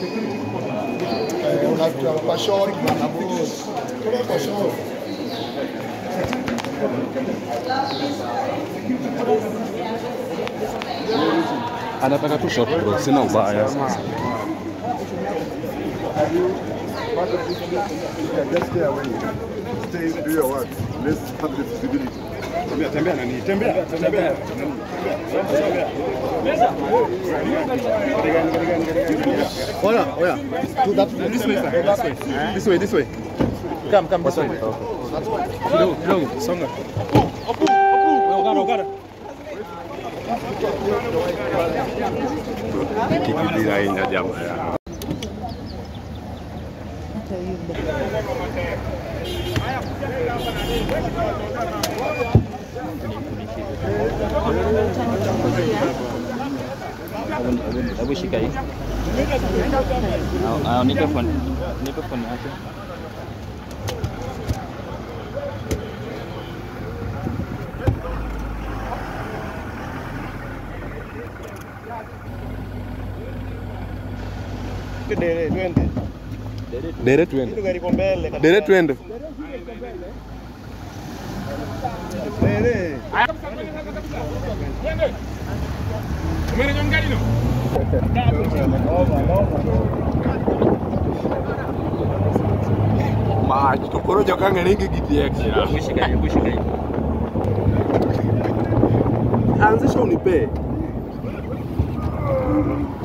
Kwa short na boss. Kwa short. Anataka tu short bro, sina ubaya. Just stay away. Stay, do your work. Let's have the visibility. Tembea nani? Tembea. Oya. To that this way. Come this way. Kidogo, songa. Ogara. Kikidira ina jamaa. Hebu shika hii. Nipe phone yake. Dere twende. Mas tukoro jokanga ningi gitiex. Shika hii. Anzisha unipe.